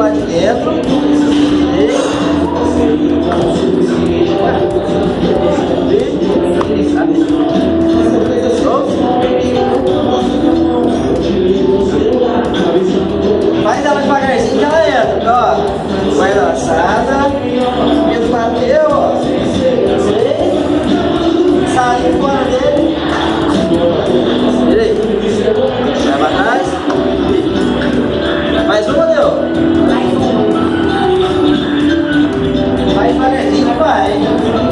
lá de dentro. Faz ela devagarzinho que ela entra, ó. Vai lançada. Medo bateu, ó. Saiu fora dele. Direito. Vai pra trás. Mais uma, deu. Vai devagarzinho, vai.